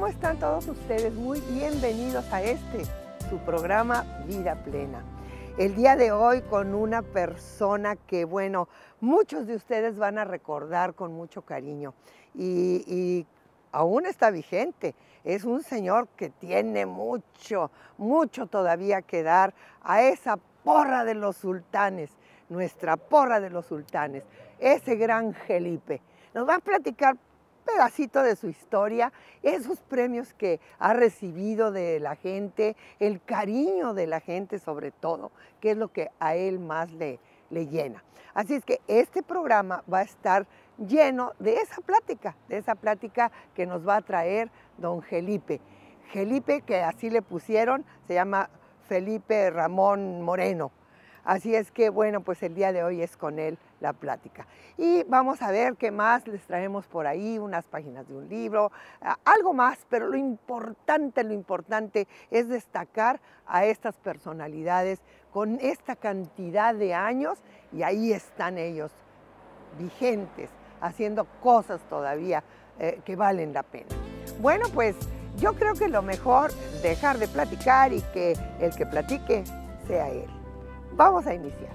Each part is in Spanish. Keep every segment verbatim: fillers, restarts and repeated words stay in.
están todos ustedes? Muy bienvenidos a este, su programa Vida Plena. El día de hoy con una persona que, bueno, muchos de ustedes van a recordar con mucho cariño y, y aún está vigente. Es un señor que tiene mucho, mucho todavía que dar a esa porra de los sultanes, nuestra porra de los sultanes, ese gran Felipe. Nos va a platicar pedacito de su historia, esos premios que ha recibido de la gente, el cariño de la gente sobre todo, que es lo que a él más le, le llena. Así es que este programa va a estar lleno de esa plática, de esa plática que nos va a traer don Felipe. Felipe, que así le pusieron, se llama Felipe Ramón Moreno. Así es que, bueno, pues el día de hoy es con él la plática. Y vamos a ver qué más les traemos por ahí, unas páginas de un libro, algo más, pero lo importante, lo importante es destacar a estas personalidades con esta cantidad de años y ahí están ellos, vigentes, haciendo cosas todavía eh, que valen la pena. Bueno, pues yo creo que lo mejor es dejar de platicar y que el que platique sea él. Vamos a iniciar.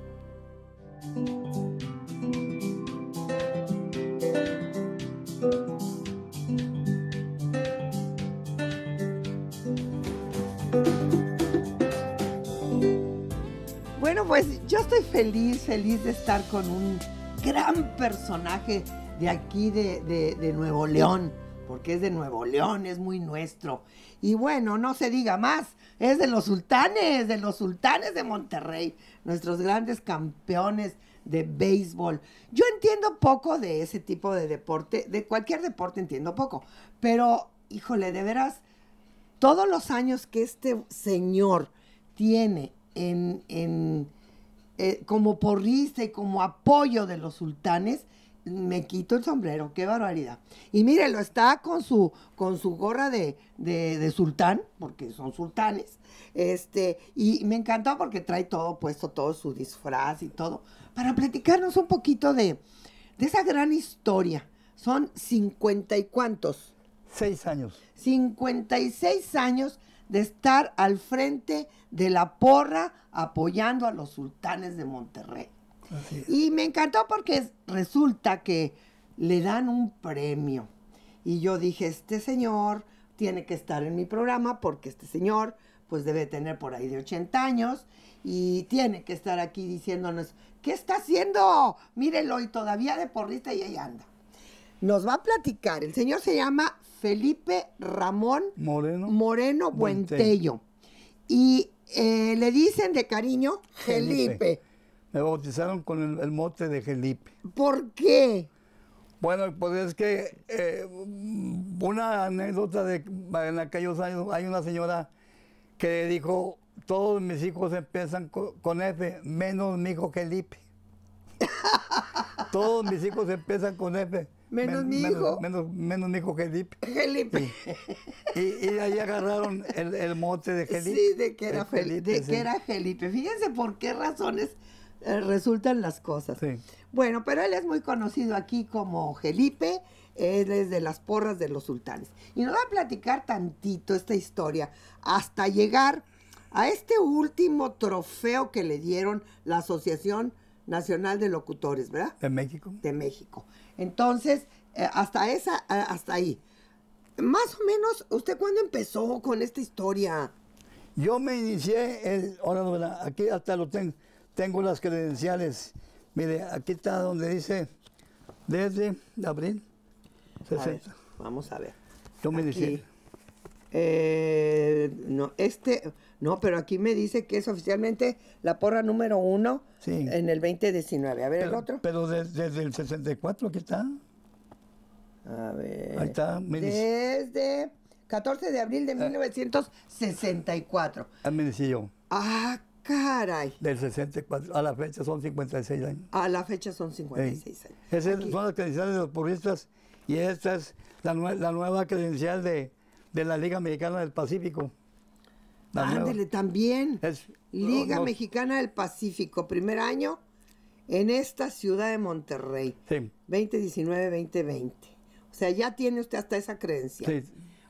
Bueno, pues yo estoy feliz, feliz de estar con un gran personaje de aquí de, de, de Nuevo León, porque es de Nuevo León, es muy nuestro. Y bueno, no se diga más, es de los sultanes, de los sultanes de Monterrey, nuestros grandes campeones de béisbol. Yo entiendo poco de ese tipo de deporte, de cualquier deporte entiendo poco, pero, híjole, de veras, todos los años que este señor tiene en, en eh, como porrista y como apoyo de los sultanes, me quito el sombrero, qué barbaridad. Y mírenlo, está con su, con su gorra de, de, de sultán, porque son sultanes, este, y me encantó porque trae todo puesto, todo su disfraz y todo, para platicarnos un poquito de, de esa gran historia. Son cincuenta y cuantos. Seis años. cincuenta y seis años de estar al frente de la porra apoyando a los sultanes de Monterrey. Y me encantó porque resulta que le dan un premio. Y yo dije, este señor tiene que estar en mi programa porque este señor pues debe tener por ahí de ochenta años y tiene que estar aquí diciéndonos, ¿qué está haciendo? Mírenlo, y todavía de porrista y ahí anda. Nos va a platicar, el señor se llama Felipe Ramón Moreno, Moreno Buentello. Y eh, le dicen de cariño Felipe. Felipe. Me bautizaron con el, el mote de Felipe. ¿Por qué? Bueno, pues es que eh, una anécdota de en aquellos años, hay una señora que dijo, todos mis hijos empiezan con, con F, menos mi hijo Felipe. Todos mis hijos empiezan con F. Menos men, mi menos, hijo. Menos, menos mi hijo Felipe. Felipe. Sí. Y, y de ahí agarraron el, el mote de Felipe. Sí, de que era Felipe. Felipe de sí. que era Felipe. Fíjense por qué razones eh, resultan las cosas. Sí. Bueno, pero él es muy conocido aquí como Felipe. Él es de las porras de los sultanes. Y nos va a platicar tantito esta historia hasta llegar a este último trofeo que le dieron la Asociación Nacional de Locutores, ¿verdad? De México. De México. Entonces, eh, hasta esa, eh, hasta ahí. Más o menos, ¿usted cuándo empezó con esta historia? Yo me inicié, el, ahora no, ¿verdad? Aquí hasta lo tengo, tengo las credenciales. Mire, aquí está donde dice, desde abril sesenta. A ver, vamos a ver. Yo me Aquí, inicié. Eh, no, este, no, pero aquí me dice que es oficialmente la porra número uno Sí. en el veinte diecinueve. A ver, Pero, el otro. pero de- desde el sesenta y cuatro, aquí está. A ver. Ahí está, me dice. Desde catorce de abril de mil novecientos sesenta y cuatro. Ahí me inicié yo. Ah, caray. Del sesenta y cuatro a la fecha son cincuenta y seis años. A la fecha son cincuenta y seis años. Esas Aquí. son las credenciales de los porristas y esta es la, nue- la nueva credencial de, de la Liga Mexicana del Pacífico. La nueva. Ándele, también. Es- Liga los- Mexicana del Pacífico, primer año en esta ciudad de Monterrey. Sí, veinte diecinueve veinte veinte. O sea, ya tiene usted hasta esa credencial. sí.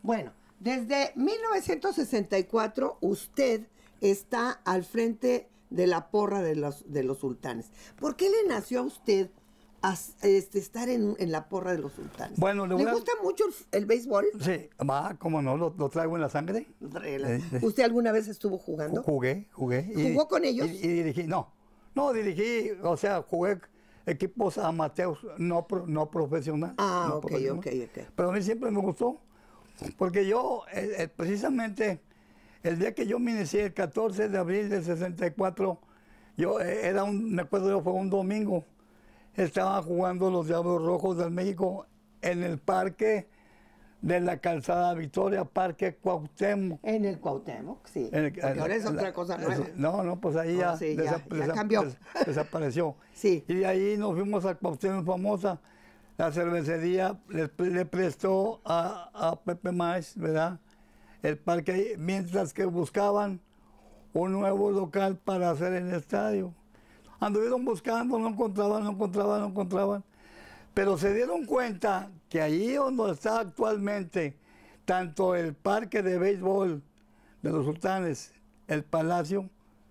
Bueno, desde mil novecientos sesenta y cuatro usted está al frente de la porra de los, de los sultanes. ¿Por qué le nació a usted a, este, estar en, en la porra de los sultanes? Bueno, le, ¿Le voy a- gusta mucho el, el béisbol? Sí, va, cómo no, lo, lo traigo en la sangre. Eh, eh. ¿Usted alguna vez estuvo jugando? Jugué, jugué. y- ¿Jugó con ellos? Y, y dirigí, no, no, dirigí, o sea, jugué equipos amateurs, no, pro- no profesional. Ah, no ok, profesional. ok, ok. Pero a mí siempre me gustó, porque yo, eh, eh, precisamente, el día que yo me inicié, el catorce de abril del sesenta y cuatro, yo, eh, era un, me acuerdo yo, fue un domingo, estaban jugando los Diablos Rojos del México en el parque de la Calzada Victoria, Parque Cuauhtémoc. En el Cuauhtémoc, sí. En el- Porque en- ahora es en otra la- cosa eh, nueva. sí, No, no, pues ahí Oh, ya, sí, ya- desa- ya desa- cambió. des- desapareció. Sí. Y de ahí nos fuimos a Cuauhtémoc famosa. La cervecería le, le prestó a, a Pepe Maes, ¿verdad? El parque ahí, mientras que buscaban un nuevo local para hacer el estadio. Anduvieron buscando, no encontraban, no encontraban, no encontraban. Pero se dieron cuenta que allí donde está actualmente tanto el parque de béisbol de los Sultanes, el Palacio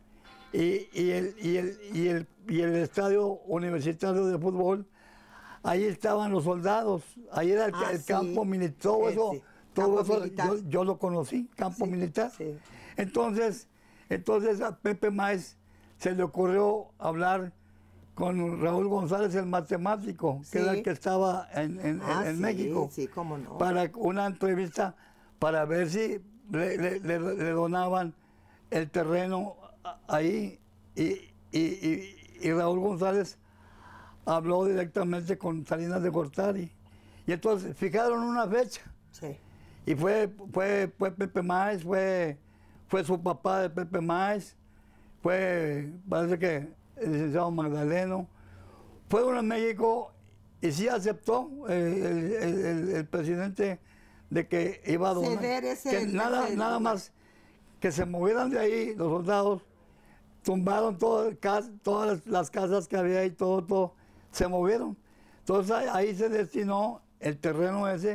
y, y el, y, el, y, el, y el estadio universitario de fútbol, ahí estaban los soldados, ahí era el, Ah, el sí. campo militar, todo Eh, eso, sí. todo Campo eso militar. yo, yo lo conocí, campo Sí, militar. sí. Entonces, entonces a Pepe Maes se le ocurrió hablar con Raúl González, el matemático, Sí. que era el que estaba en, en- Ah, en sí, México, sí, cómo no. para una entrevista para ver si le, le- le- le donaban el terreno a- ahí. Y, y- y- y Raúl González habló directamente con Salinas de Gortari. Y entonces fijaron una fecha. Sí. Y fue, fue, fue Pepe Maes, fue, fue su papá de Pepe Maes, fue, parece que el licenciado Magdaleno. Fueron a México y sí aceptó eh, el, el- el- el presidente de que iba a donar. Ceder ese- que nada, ese nada lugar. más que se movieran de ahí los soldados, tumbaron todo, cas- todas las, las casas que había ahí, todo, todo, se movieron. Entonces ahí, ahí se destinó el terreno ese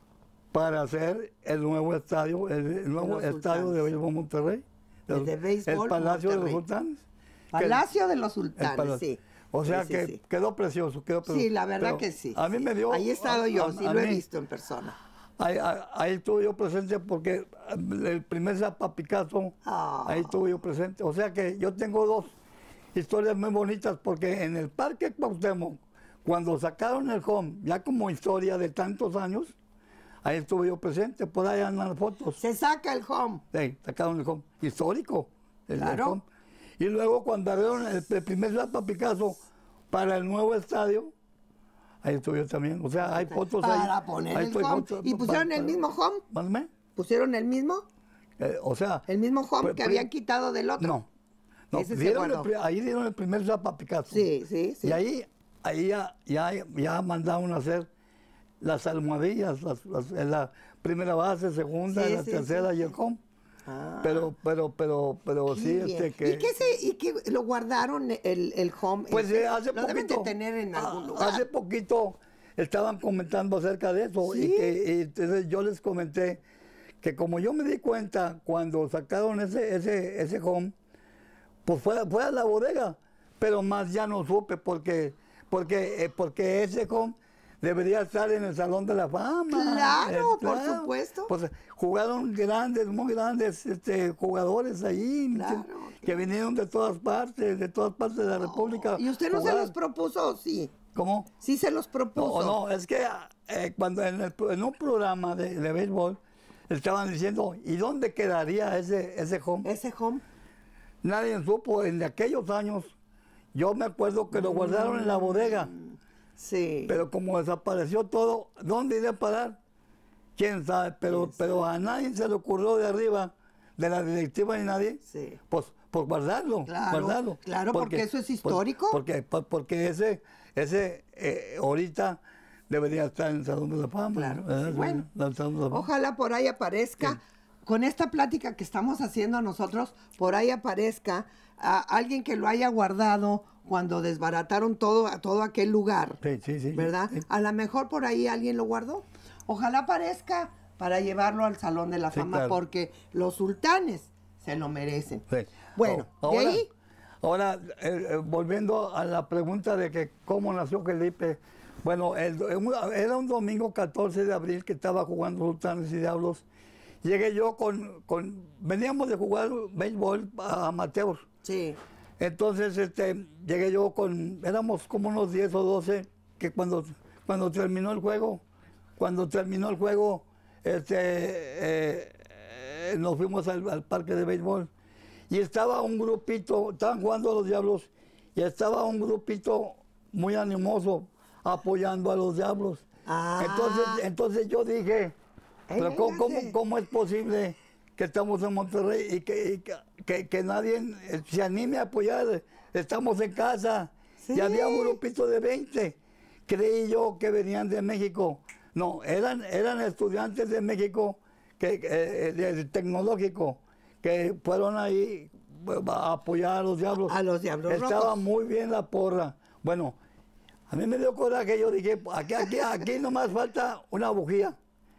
para hacer el nuevo estadio, el, el nuevo los estadio Sultanes. de béisbol Monterrey. El de béisbol El Palacio de los Monterrey. Sultanes. Palacio de los El Sultanes, palacio. sí. O sea Sí, sí, que sí. quedó precioso, quedó precioso. Sí, la verdad Pero que sí. A mí sí. me dio... Ahí he estado a- yo, a- sí a lo he mí- visto en persona. Ahí, ahí- ahí estuve yo presente porque el primer zapapicazo, Ah. ahí estuve yo presente. O sea que yo tengo dos historias muy bonitas porque en el Parque Cuauhtémoc, cuando sacaron el home, ya como historia de tantos años, ahí estuve yo presente, por ahí andan las fotos. Se saca el home. Sí, sacaron el home histórico. El, el Claro. home. Y luego cuando abrieron el, el primer zapapicazo para el nuevo estadio, ahí estuve yo también. O sea, hay fotos ahí. Para poner ahí el estoy home. fotos- ¿Y pusieron pa- el pa- mismo home? Mándame. ¿Pusieron el mismo? Eh, o sea. ¿El mismo home pues, que pri- habían quitado del otro? No. no Ese se dieron el guardó. pri- ahí dieron el primer zapapicazo. Sí, sí, sí. Y ahí, ahí ya, ya, ya mandaron a hacer las almohadillas, las- las- en la primera base, segunda, Sí, la sí, tercera sí, y el sí. home. Ah, Pero, pero, pero, pero qué sí, bien. este que. ¿Y qué, se, ¿Y qué lo guardaron el, el home? Pues ese? eh, hace Lo poquito. deben de tener en algún ah, lugar. Hace poquito estaban comentando acerca de eso. ¿Sí? Y, que, y entonces yo les comenté que como yo me di cuenta cuando sacaron ese, ese, ese home, pues fue, fue a la bodega. Pero más ya no supe porque, porque, eh, porque ese home debería estar en el Salón de la Fama. Claro, Eh, por supuesto. Pues jugaron grandes, muy grandes este, jugadores ahí, Claro, que claro. vinieron de todas partes, de todas partes de la República. ¿Y usted no se jugar. los propuso? Sí. ¿Cómo? Sí se los No, propuso. no, es que eh, cuando en, el- en un programa de, de béisbol estaban diciendo, ¿y dónde quedaría ese, ese home? Ese home. Nadie supo, en aquellos años, yo me acuerdo que lo guardaron en la bodega, Sí. pero como desapareció todo, ¿dónde iría a parar? ¿Quién sabe? Pero, pero a nadie se le ocurrió de arriba, de la directiva ni nadie, Sí. pues, pues guardarlo, Claro, guardarlo. claro, porque eso es histórico. por- porque, por- porque ese, ese eh, ahorita debería estar en el Salón de la Fama. Claro, ¿verdad? sí, bueno. En el Salón de la Fama. Ojalá por ahí aparezca, con esta plática que estamos haciendo nosotros, por ahí aparezca a alguien que lo haya guardado cuando desbarataron todo, todo aquel lugar. Sí, sí, sí. ¿Verdad? Sí. A lo mejor por ahí alguien lo guardó. Ojalá aparezca para llevarlo al Salón de la Sí, Fama, claro. porque los sultanes se lo merecen. Sí. Bueno, O- de ahora, ahí, ahora eh, eh, volviendo a la pregunta de que cómo nació Felipe, bueno, el- era un domingo catorce de abril que estaba jugando Sultanes y Diablos. Llegué yo con, con veníamos de jugar béisbol a amateur. sí, Entonces, este, llegué yo con, éramos como unos diez o doce, que cuando, cuando terminó el juego, cuando terminó el juego, este, eh, eh, nos fuimos al, al parque de béisbol y estaba un grupito, estaban jugando a los Diablos y estaba un grupito muy animoso apoyando a los Diablos. Ah. Entonces, entonces yo dije, pero ¿cómo, cómo, cómo es posible que estamos en Monterrey y que, y que, que- que nadie se anime a apoyar? Estamos en casa. Sí. Y había un grupito de veinte. Creí yo que venían de México. No, eran, eran estudiantes de México, que, eh, del tecnológico, que fueron ahí a apoyar a los Diablos. A los Diablos Estaba Rojos. muy bien la porra. Bueno, a mí me dio coraje, yo dije, aquí, aquí, aquí nomás falta una bujía.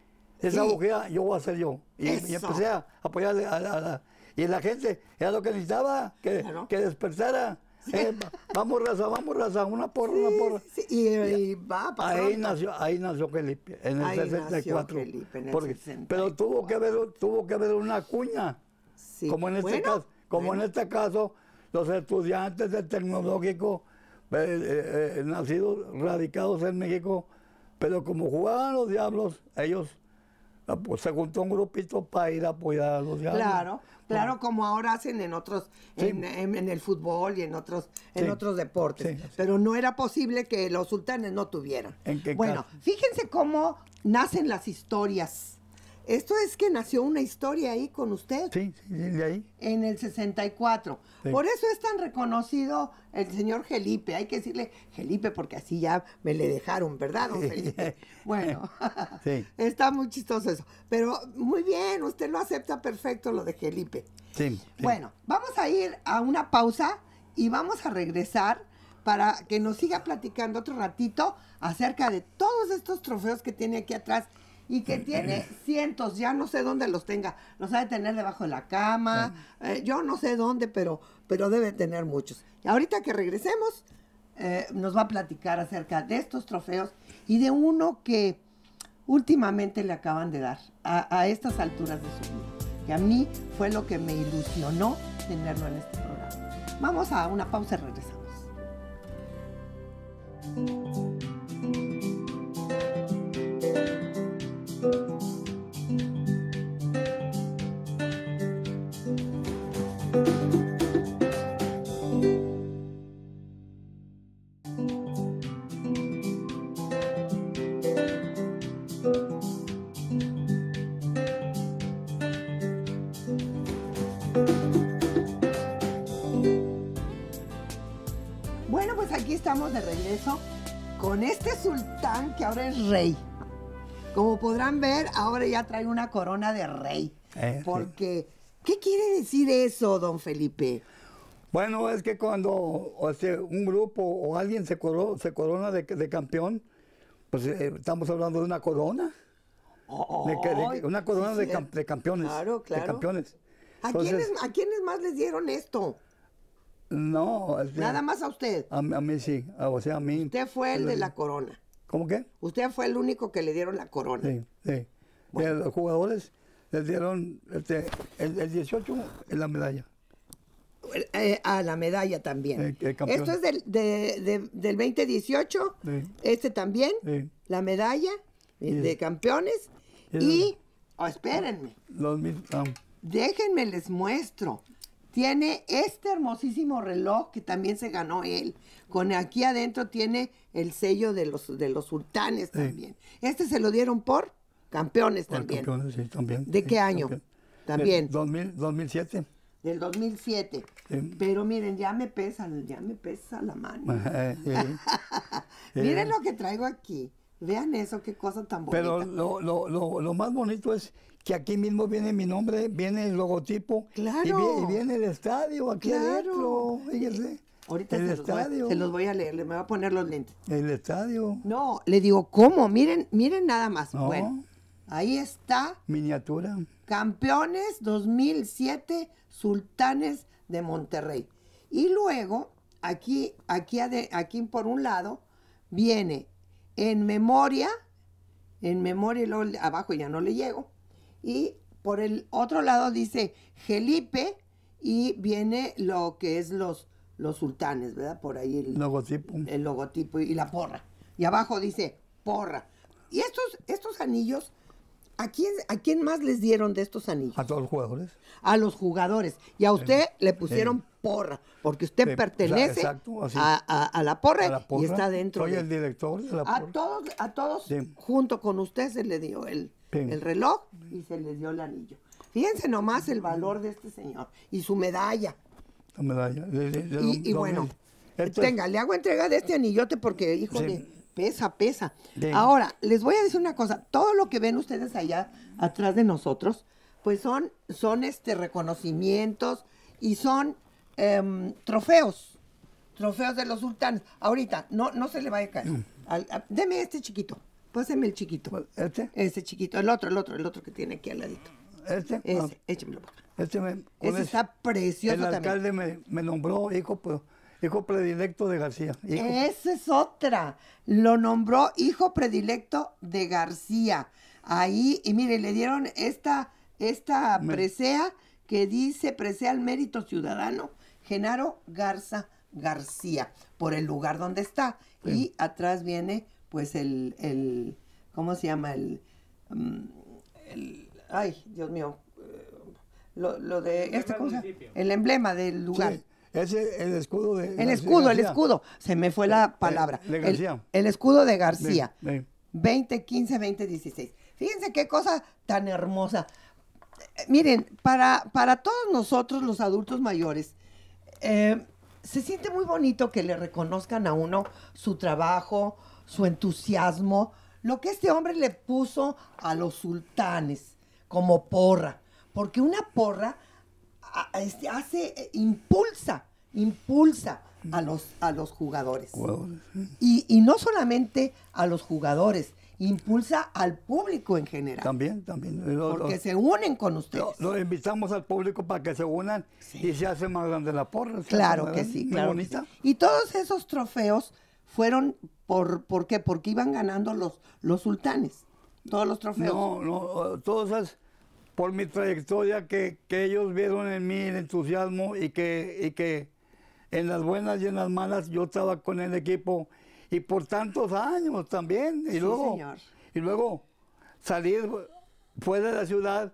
Esa Sí. bujía yo voy a hacer yo. Y, y Eso. empecé a apoyarle a la, a la- y la gente, era lo que necesitaba, que, Claro. que despertara. Eh, vamos raza, vamos raza, una porra, una porra. Sí, y, y va para Ahí pronto. nació, ahí nació Felipe, en el Ahí nació sesenta y cuatro. Felipe, en el Porque- sesenta y pero tuvo que haber, tuvo que haber una cuña. Sí. Como en este Bueno, caso, como bueno. en este caso, los estudiantes del tecnológico, eh, eh, eh, nacidos, radicados en México, pero como jugaban los Diablos, ellos, ah, pues, se juntó un grupito para ir a apoyar a los Diablos. Claro, claro, como ahora hacen en otros, Sí. en, en- en el fútbol y en otros, en Sí. otros deportes. Sí, sí. Pero no era posible que los sultanes no tuvieran. ¿En qué Bueno, caso? fíjense cómo nacen las historias. Esto es que nació una historia ahí con usted. Sí, sí, sí, de ahí. En el sesenta y cuatro. Sí. Por eso es tan reconocido el señor Felipe. Hay que decirle Felipe porque así ya me le dejaron, ¿verdad, don Felipe? Bueno, Sí. está muy chistoso eso. Pero muy bien, usted lo acepta perfecto lo de Felipe. Sí, sí. Bueno, vamos a ir a una pausa y vamos a regresar para que nos siga platicando otro ratito acerca de todos estos trofeos que tiene aquí atrás y que tiene cientos, ya no sé dónde los tenga, los ha de tener debajo de la cama, eh, yo no sé dónde, pero, pero debe tener muchos. Y ahorita que regresemos, eh, nos va a platicar acerca de estos trofeos y de uno que últimamente le acaban de dar a, a estas alturas de su vida, que a mí fue lo que me ilusionó tenerlo en este programa. Vamos a una pausa y regresamos. Bueno, pues aquí estamos de regreso con este sultán que ahora es rey. Como podrán ver, ahora ya trae una corona de rey. Eh, sí. Porque, ¿qué quiere decir eso, don Felipe? Bueno, es que cuando o sea, un grupo o alguien se, coro- se corona de, de campeón, pues eh, estamos hablando de una corona. De, que- de- Ay, una corona sí, de, sí. cam- de campeones. Claro, claro. De campeones. ¿A, Entonces, quiénes, ¿A quiénes más les dieron esto? no, este, Nada más a usted. a, mí- a mí sí, a- o sea, a mí. Usted fue el de la corona. ¿Cómo qué? Usted fue el único que le dieron la corona. Sí, sí. Bueno. Y a los jugadores les dieron este, el, el dieciocho en la medalla. Eh, a la medalla también. Eh, el campeón. Esto es del, de- de- del veinte dieciocho. Sí. Este también. Sí. La medalla eh, Sí. de campeones. Sí. Y, oh, espérenme, Los mil- ah, déjenme les muestro. Tiene este hermosísimo reloj que también se ganó él. Con aquí adentro tiene el sello de los, de los sultanes también. Este se lo dieron por campeones por también. campeones, sí, también. ¿De sí, qué año? campeón. También. De dos mil, dos mil siete. Del dos mil siete. Sí. Pero miren, ya me pesa, ya me pesa la mano. Sí. Miren lo que traigo aquí. Vean eso, qué cosa tan bonita. Pero lo, lo, lo, lo más bonito es que aquí mismo viene mi nombre, viene el logotipo. Claro. Y, vi- y viene el estadio aquí Claro. adentro. Fíjese. Ahorita el se los, voy, a- estadio. se los voy a leer, le me voy a poner los lentes. El estadio. No, le digo, ¿cómo? Miren, miren nada más. No. Bueno, Ahí está. Miniatura. Campeones dos mil siete, Sultanes de Monterrey. Y luego, aquí, aquí, ade- aquí por un lado, viene en memoria, en memoria y luego abajo ya no le llego. Y por el otro lado dice Felipe y viene lo que es los, los sultanes, ¿verdad? Por ahí el Logotipo. el logotipo y la porra. Y abajo dice porra. Y estos, estos anillos, ¿a quién, ¿a quién más les dieron de estos anillos? A todos los jugadores. A los jugadores. Y a usted Sí. le pusieron Sí. porra, porque usted Sí, pertenece exacto, así. a, a- a la porra, A la porra. y está dentro Soy de... el director de la A porra. todos, a todos Sí. junto con usted se le dio el, Sí. el reloj y se le dio el anillo. Fíjense nomás el valor de este señor y su medalla. La medalla. de- de- de Y, don- y don bueno, Mel. Esto es- tenga, le hago entrega de este anillote porque, híjole, Sí. pesa, pesa. Sí. Ahora, les voy a decir una cosa. Todo lo que ven ustedes allá atrás de nosotros, pues son, son este reconocimientos y son em, trofeos. Trofeos de los sultanes. Ahorita, no, no se le vaya a caer. Mm. Al- a- deme este chiquito. Páseme el chiquito. Este, Ese chiquito. El otro, el otro, el otro que tiene aquí al ladito. este, Ese, ah, échemelo para acá. este me, con Ese ese- está precioso el también. alcalde me, me nombró hijo, pues, hijo predilecto de García. Hijo. Esa es otra. Lo nombró hijo predilecto de García. Ahí, y mire, le dieron esta, esta Me- presea que dice presea al mérito ciudadano Genaro Garza García, por el lugar donde está. Sí. Y atrás viene, pues, el, el ¿cómo se llama? El, mm, el- ay, Dios mío. eh, Lo, lo de, este, ¿cómo se llama? El emblema del lugar. Sí, ese el escudo de El García- escudo, el García. escudo. Se me fue la palabra. de El- García. El, escudo de García. Sí, sí. veinte quince, veinte dieciséis. Fíjense qué cosa tan hermosa. Eh, Miren, para, para todos nosotros los adultos mayores, eh, se siente muy bonito que le reconozcan a uno su trabajo, su entusiasmo, lo que este hombre le puso a los sultanes como porra. Porque una porra a- a- este, hace, eh, impulsa, impulsa a los, a los jugadores. Jugadores, sí. Y, y no solamente a los jugadores, impulsa al público en general. También, también. Lo, Porque lo- se unen con ustedes. lo- lo invitamos al público para que se unan y se hace más grande la porra. se Claro hace que más- sí, muy claro que bonita. sí. Y todos esos trofeos fueron por, ¿por qué? Porque iban ganando los, los sultanes. Todos los trofeos. No, no, todas esas, por mi trayectoria que, que ellos vieron en mí el entusiasmo y que, y que en las buenas y en las malas yo estaba con el equipo y por tantos años también. Y Sí, luego, señor. y luego salir fuera de la ciudad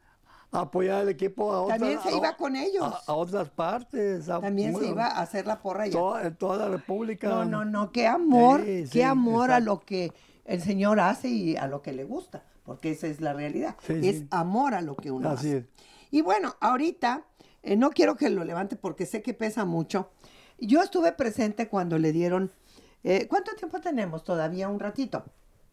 a apoyar al equipo a otras, También se a- iba con ellos. a, a otras partes. a- También se muy- iba a hacer la porra allá. toda- en toda la República. No, no, no, qué amor, Sí, qué sí, amor a exacto. lo que el Señor hace y a lo que le gusta, porque esa es la realidad. Sí, es sí. amor a lo que uno Así hace. es. Y bueno, ahorita eh, no quiero que lo levante porque sé que pesa mucho. Yo estuve presente cuando le dieron. eh, ¿Cuánto tiempo tenemos? Todavía un ratito.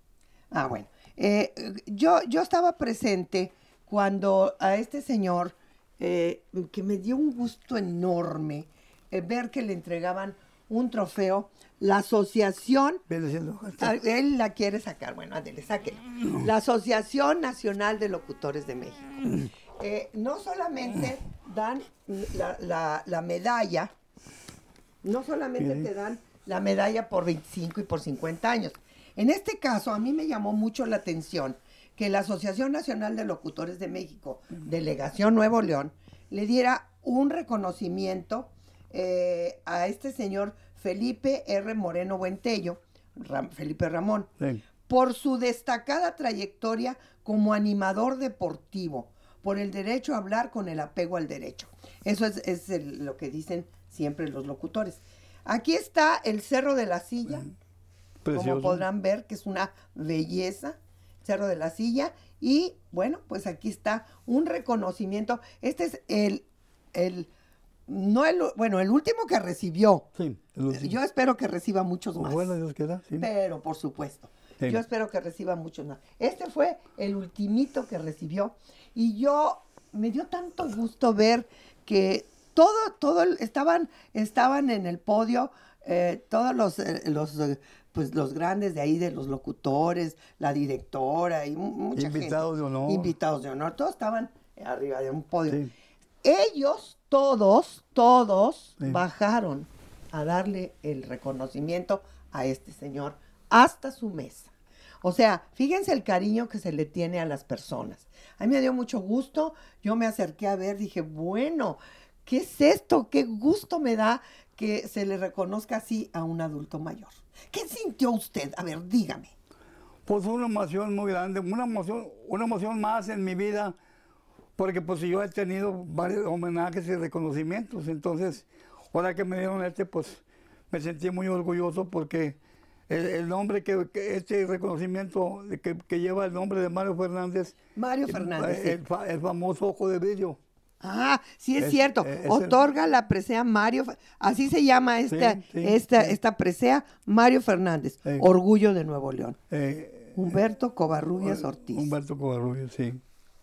Ah, bueno. Eh, yo, yo estaba presente cuando a este señor, eh, que me dio un gusto enorme eh, ver que le entregaban un trofeo, la asociación, Viene siendo- ah, él la quiere sacar, bueno, ándele, sáquela. La Asociación Nacional de Locutores de México. Eh, no solamente dan la, la- la medalla, no solamente Bien. te dan la medalla por veinticinco y por cincuenta años. En este caso, a mí me llamó mucho la atención que la Asociación Nacional de Locutores de México, Delegación Nuevo León, le diera un reconocimiento eh, a este señor Felipe R. Moreno Buentello, Ram- Felipe Ramón, Sí. por su destacada trayectoria como animador deportivo, por el derecho a hablar con el apego al derecho. Eso es, es el- lo que dicen siempre los locutores. Aquí está el Cerro de la Silla, Precioso. como podrán ver, que es una belleza, Cerro de la Silla. Y bueno, pues aquí está un reconocimiento. Este es el, el no el, bueno, el último que recibió. Sí, el último. Yo espero que reciba muchos más. Bueno, Dios quiera, sí. Pero por supuesto. Sí. Yo espero que reciba muchos más. Este fue el ultimito que recibió. Y yo me dio tanto gusto ver que todo, todo el- estaban, estaban en el podio eh, todos los, eh, los, eh, pues, los grandes de ahí, de los locutores, la directora y mu- mucha Invitados gente. de honor. Invitados de honor. Todos estaban arriba de un podio. Sí. Ellos, todos, todos Sí. bajaron a darle el reconocimiento a este señor hasta su mesa. O sea, fíjense el cariño que se le tiene a las personas. A mí me dio mucho gusto, yo me acerqué a ver, dije, bueno, ¿qué es esto? ¿Qué gusto me da que se le reconozca así a un adulto mayor? ¿Qué sintió usted? A ver, dígame. Pues una emoción muy grande, una emoción, una emoción más en mi vida, porque pues yo he tenido varios homenajes y reconocimientos, entonces, ahora que me dieron este, pues me sentí muy orgulloso porque el, el nombre que, que este reconocimiento que, que lleva el nombre de Mario Fernández, Mario Fernández, el, sí. el fa- el famoso ojo de vidrio. Ah, sí es, Es- cierto. es el- Otorga la presea Mario, Fe- así se llama esta, Sí, sí, esta, sí. esta presea, Mario Fernández, Sí. Orgullo de Nuevo León. Eh, Humberto Covarrubias Ortiz. Humberto Covarrubias, sí.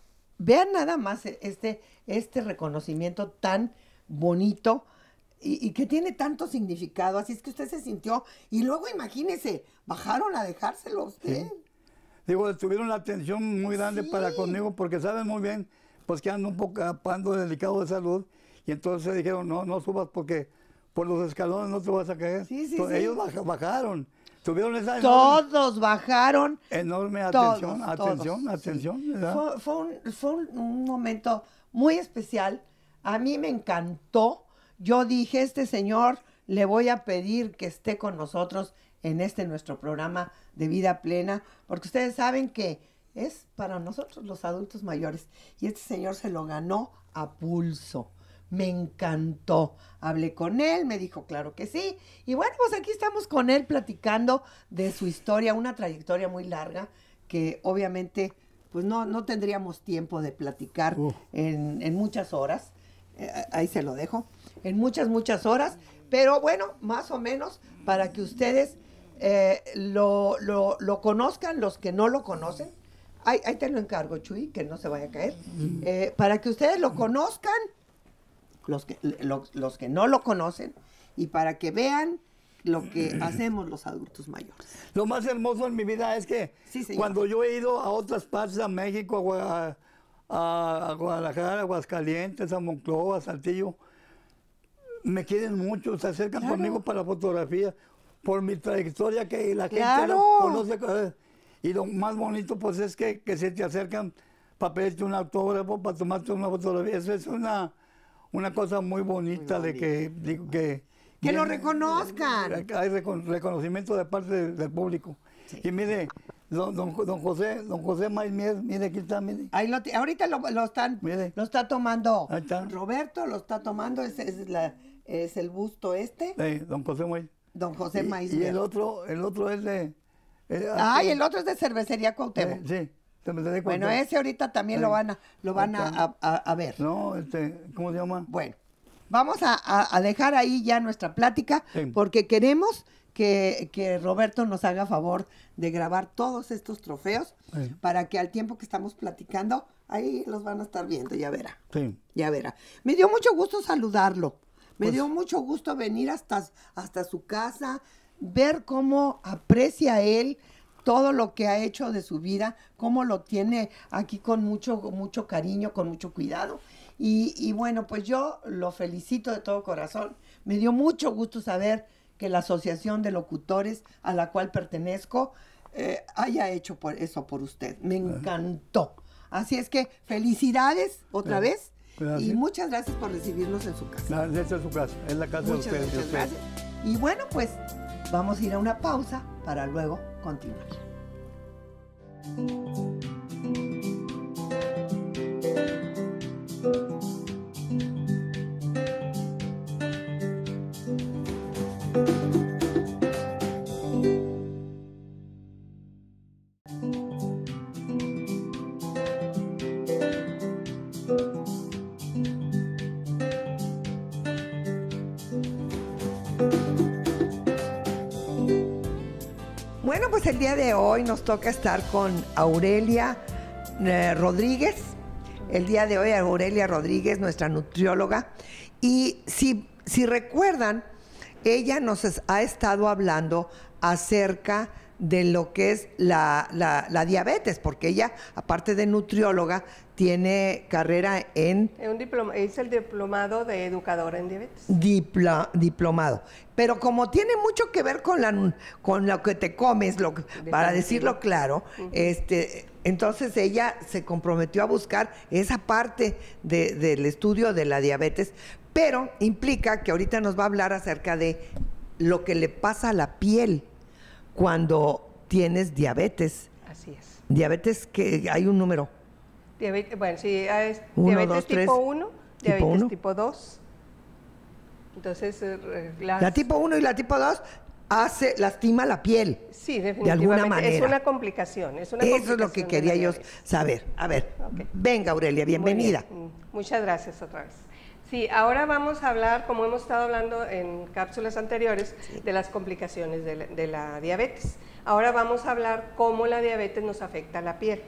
Vean nada más este, este reconocimiento tan bonito y, y que tiene tanto significado. Así es que usted se sintió. Y luego imagínese, bajaron a dejárselo a usted. Sí. Digo, tuvieron la atención muy grande Sí. para conmigo porque saben muy bien pues que ando un poco ando delicado de salud y entonces dijeron, no, no subas porque por los escalones no te vas a caer. Sí, sí, Entonces, sí. ellos baja- bajaron, tuvieron esa enorme, Todos bajaron. enorme Todos, atención, todos, atención, sí. atención, ¿verdad? Fue, fue un, fue un- un momento muy especial. A mí me encantó. Yo dije, este señor le voy a pedir que esté con nosotros en este nuestro programa de Vida Plena, porque ustedes saben que es para nosotros los adultos mayores. Y este señor se lo ganó a pulso. Me encantó. Hablé con él, me dijo claro que sí. Y bueno, pues aquí estamos con él platicando de su historia, una trayectoria muy larga que obviamente pues no, no tendríamos tiempo de platicar Uh. en, en muchas horas. Eh, ahí se lo dejo. En muchas, muchas horas. Pero bueno, más o menos para que ustedes eh, lo, lo, lo conozcan, los que no lo conocen. Ahí, ahí te lo encargo, Chuy, que no se vaya a caer. Eh, para que ustedes lo conozcan, los que, los, los que no lo conocen, y para que vean lo que hacemos los adultos mayores. Lo más hermoso en mi vida es que Sí, señor. cuando yo he ido a otras partes, a México, a, Gua- a- a Guadalajara, a Aguascalientes, a Monclova, a Saltillo, me quieren mucho, se acercan Claro. conmigo para la fotografía, por mi trayectoria que la gente Claro. la conoce. eh, Y lo más bonito pues es que, que se te acercan para pedirte un autógrafo, para tomarte una fotografía. Eso es una, una cosa muy bonita, de que... digo, que Que lo viene- reconozcan. Hay recon- reconocimiento de parte de- del público. Y mire, don, don, don José, don José Maiz Mier, mire, aquí está, mire. Ahí lo ti- ahorita lo, lo están, Mire. lo está tomando Ahí está. Roberto, lo está tomando, ese es, la, es el busto este, Sí, don José Maiz. don José Y, Maíz. y el otro, el otro es de... eh, Ay, ah, el otro es de Cervecería Cuauhtémoc. Sí, sí, se me da Bueno, cuenta. ese ahorita también Sí. lo van a, lo van a, Ahí está. a- a ver. No, este, ¿cómo se llama? Bueno, vamos a, a- a dejar ahí ya nuestra plática Sí. porque queremos que, que Roberto nos haga favor de grabar todos estos trofeos Sí. para que al tiempo que estamos platicando, ahí los van a estar viendo, ya verá, Sí. ya verá. Me dio mucho gusto saludarlo, me Pues- dio mucho gusto venir hasta, hasta su casa, ver cómo aprecia él todo lo que ha hecho de su vida, cómo lo tiene aquí con mucho, mucho cariño, con mucho cuidado. Y, y bueno, pues yo lo felicito de todo corazón. Me dio mucho gusto saber que la Asociación de Locutores a la cual pertenezco eh, haya hecho por eso por usted. Me encantó. Así es que felicidades otra Sí. vez. Gracias. Y muchas gracias por recibirnos en su casa. No, esta es su casa, es la casa Muchas, de ustedes. de muchas ustedes. gracias. Y bueno, pues vamos a ir a una pausa para luego continuar. Bueno, pues el día de hoy nos toca estar con Aurelia eh, Rodríguez. El día de hoy Aurelia Rodríguez, nuestra nutrióloga. Y si, si recuerdan, ella nos es- ha estado hablando acerca de lo que es la, la- la diabetes, porque ella, aparte de nutrióloga, tiene carrera en Es, un diploma, es el diplomado de educadora en diabetes. dipla- diplomado. Pero como tiene mucho que ver con, la, con lo que te comes, lo que- para decirlo claro, uh-huh. este, entonces ella se comprometió a buscar esa parte de, del estudio de la diabetes, pero implica que ahorita nos va a hablar acerca de lo que le pasa a la piel cuando tienes diabetes. Así es. Diabetes, que hay un número. Diabetes, bueno, sí, es Uno, diabetes dos, tipo tres. uno, diabetes ¿Tipo uno? tipo dos. Entonces, eh, las... La tipo uno y la tipo dos hace, lastima la piel. Sí, de definitivamente. alguna manera. Es una complicación. Es una Eso es lo que complicación quería de la yo diabetes. saber. A ver, Okay. venga Aurelia, bienvenida. Muy bien. Muchas gracias otra vez. Sí, ahora vamos a hablar, como hemos estado hablando en cápsulas anteriores, sí. de las complicaciones de la, de la diabetes. Ahora vamos a hablar cómo la diabetes nos afecta a la piel.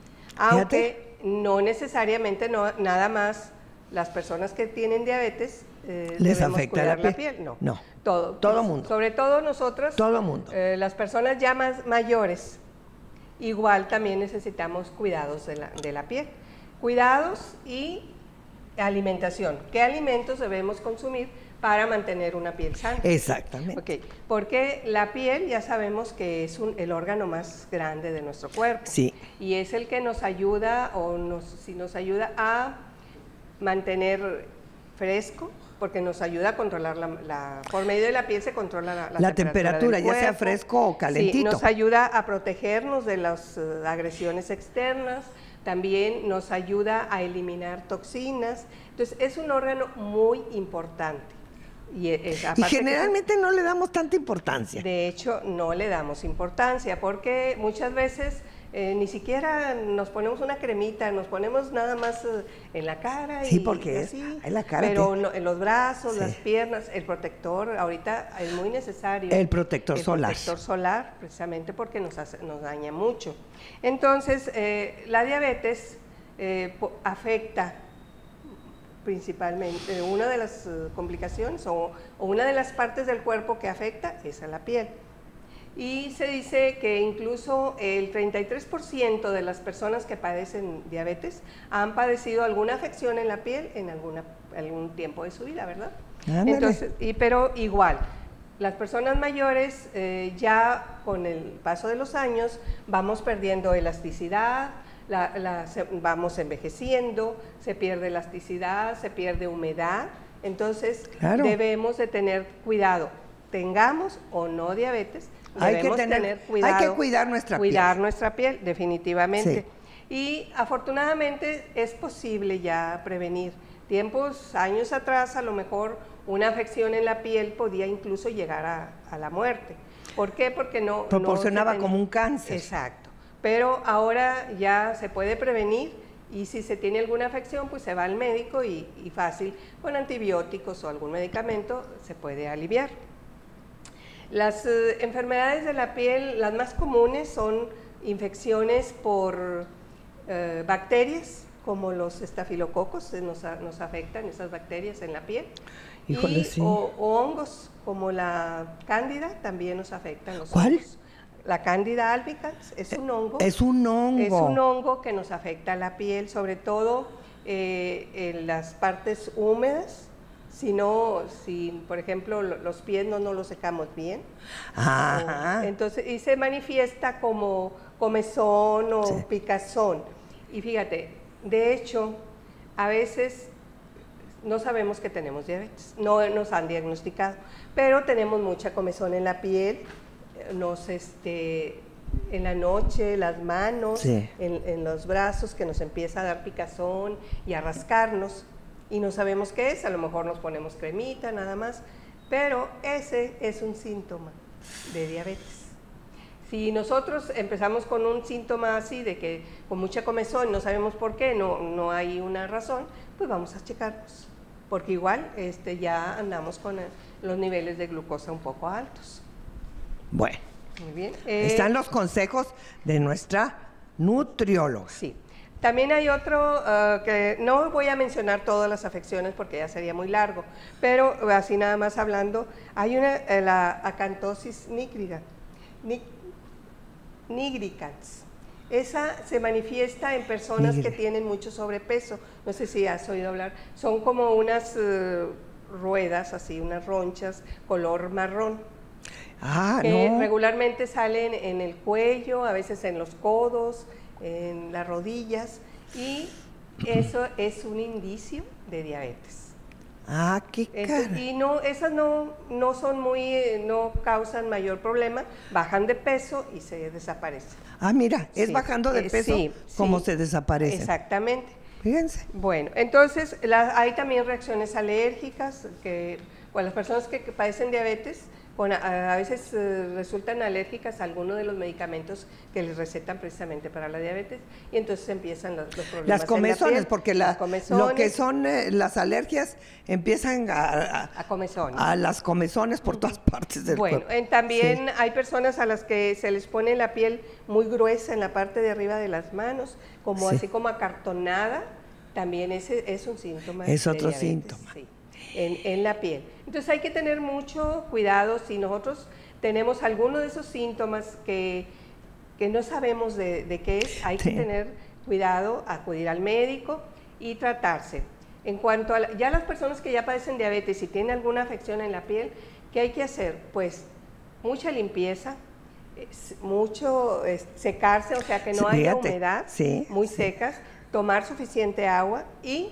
Aunque Fíjate. no necesariamente, no, nada más las personas que tienen diabetes eh, les afecta la piel. la piel. No, no. todo. Todo el mundo. Sobre todo nosotros, todo el mundo. Eh, las personas ya más mayores, igual también necesitamos cuidados de la, de la piel. Cuidados y alimentación. ¿Qué alimentos debemos consumir para mantener una piel sana? Exactamente. Okay. Porque la piel ya sabemos que es un, el órgano más grande de nuestro cuerpo. Sí. Y es el que nos ayuda o nos, si nos ayuda a mantener fresco, porque nos ayuda a controlar la, la por medio de la piel se controla la, la, la temperatura, temperatura ya sea fresco o calentito. Sí, nos ayuda a protegernos de las uh, agresiones externas. También nos ayuda a eliminar toxinas. Entonces, es un órgano muy importante. Y, es, y generalmente que, no le damos tanta importancia. De hecho, no le damos importancia porque muchas veces eh, ni siquiera nos ponemos una cremita, nos ponemos nada más eh, en la cara. Sí, y, porque y es así, en la cara. Pero te... no, en los brazos, sí. las piernas, el protector, ahorita es muy necesario. El protector el solar. El protector solar, precisamente porque nos, hace, nos daña mucho. Entonces, eh, la diabetes eh, afecta principalmente, una de las uh, complicaciones o, o una de las partes del cuerpo que afecta es a la piel. Y se dice que incluso el treinta y tres por ciento de las personas que padecen diabetes han padecido alguna afección en la piel en alguna, algún tiempo de su vida, ¿verdad? Ándale. Entonces, y, pero igual, las personas mayores eh, ya con el paso de los años vamos perdiendo elasticidad, La, la, se, vamos envejeciendo, se pierde elasticidad, se pierde humedad, entonces claro. debemos de tener cuidado, tengamos o no diabetes, hay debemos que tener, tener cuidado, hay que cuidar nuestra cuidar piel. nuestra piel, definitivamente. Sí. Y afortunadamente es posible ya prevenir. Tiempos, años atrás, a lo mejor una afección en la piel podía incluso llegar a, a la muerte. ¿Por qué? Porque no... Proporcionaba no como un cáncer. Exacto. Pero ahora ya se puede prevenir y si se tiene alguna afección, pues se va al médico y, y fácil, con antibióticos o algún medicamento, se puede aliviar. Las eh, enfermedades de la piel, las más comunes son infecciones por eh, bacterias, como los estafilococos, nos, nos afectan esas bacterias en la piel. Híjole, y, sí. o, o hongos, como la cándida, también nos afectan los ¿Cuál? hongos. La Cándida albicans es un hongo. Es un hongo. Es un hongo que nos afecta la piel, sobre todo eh, en las partes húmedas. Si no, si por ejemplo los pies no, no los secamos bien. Ajá. O, entonces, y se manifiesta como comezón o sí. picazón. Y fíjate, de hecho, a veces no sabemos que tenemos diabetes, no nos han diagnosticado, pero tenemos mucha comezón en la piel. Nos, este, en la noche, las manos, sí. en, en los brazos, que nos empieza a dar picazón y a rascarnos, y no sabemos qué es, a lo mejor nos ponemos cremita, nada más, pero ese es un síntoma de diabetes. Si nosotros empezamos con un síntoma así, de que con mucha comezón, no sabemos por qué, no, no hay una razón, pues vamos a checarnos, porque igual este, ya andamos con el, los niveles de glucosa un poco altos. Bueno, muy bien. Eh, están los consejos de nuestra nutrióloga. Sí. También hay otro uh, que no voy a mencionar todas las afecciones porque ya sería muy largo, pero así nada más hablando, hay una, eh, la acantosis nígrida, nig, nigricans. Esa se manifiesta en personas Nigre. que tienen mucho sobrepeso. No sé si has oído hablar. Son como unas uh, ruedas, así, unas ronchas color marrón. Ah, que no. regularmente salen en el cuello, a veces en los codos, en las rodillas, y eso es un indicio de diabetes. Ah, qué cara. Y no, esas no, no son muy, no causan mayor problema, bajan de peso y se desaparecen. Ah, mira, es sí, bajando de peso eh, sí, como sí, se desaparecen. Exactamente. Fíjense. Bueno, entonces la, hay también reacciones alérgicas, que, bueno, las personas que, que padecen diabetes, con, a, a veces uh, resultan alérgicas a alguno de los medicamentos que les recetan precisamente para la diabetes, y entonces empiezan los, los problemas. Las comezones, en la piel, porque la, las comezones, lo que son eh, las alergias empiezan a, a, a comezones. A las comezones por todas partes del bueno, cuerpo. Bueno, también sí. hay personas a las que se les pone la piel muy gruesa en la parte de arriba de las manos, como sí. así como acartonada, también ese es un síntoma. Es otro diabetes, síntoma. Sí. En, en la piel. Entonces hay que tener mucho cuidado si nosotros tenemos alguno de esos síntomas que, que no sabemos de, de qué es, hay sí. que tener cuidado, acudir al médico y tratarse. En cuanto a la, ya las personas que ya padecen diabetes y tienen alguna afección en la piel, ¿qué hay que hacer? Pues mucha limpieza, mucho es, secarse, o sea que no sí, haya fíjate. humedad, sí, muy sí. secas, tomar suficiente agua y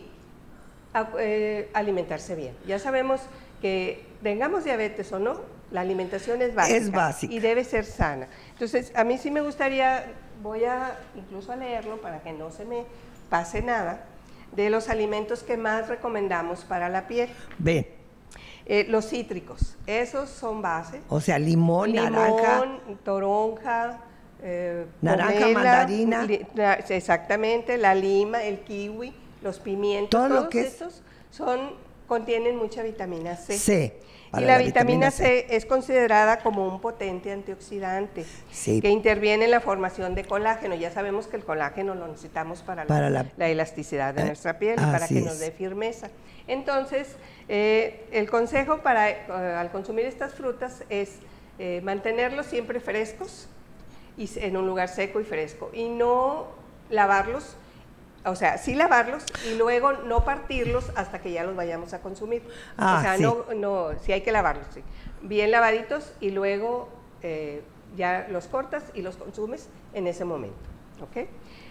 A, eh, alimentarse bien. Ya sabemos que tengamos diabetes o no, la alimentación es básica, es básica y debe ser sana. Entonces, a mí sí me gustaría, voy a incluso a leerlo para que no se me pase nada, de los alimentos que más recomendamos para la piel. Ven. Eh, los cítricos, esos son base. O sea, limón, limón naranja. toronja, eh, naranja, pomela, mandarina. Li, exactamente, la lima, el kiwi, los pimientos, todo todos lo que estos son, contienen mucha vitamina C. C. Y la, la vitamina, vitamina C, C es considerada como un potente antioxidante sí. que interviene en la formación de colágeno. Ya sabemos que el colágeno lo necesitamos para, para la, la, la elasticidad de eh, nuestra piel, y para que es. nos dé firmeza. Entonces, eh, el consejo para eh, al consumir estas frutas es eh, mantenerlos siempre frescos y en un lugar seco y fresco, y no lavarlos. O sea, sí lavarlos y luego no partirlos hasta que ya los vayamos a consumir. Ah, o sea, sí. no, no, sí hay que lavarlos, sí. Bien lavaditos, y luego eh, ya los cortas y los consumes en ese momento, ¿ok?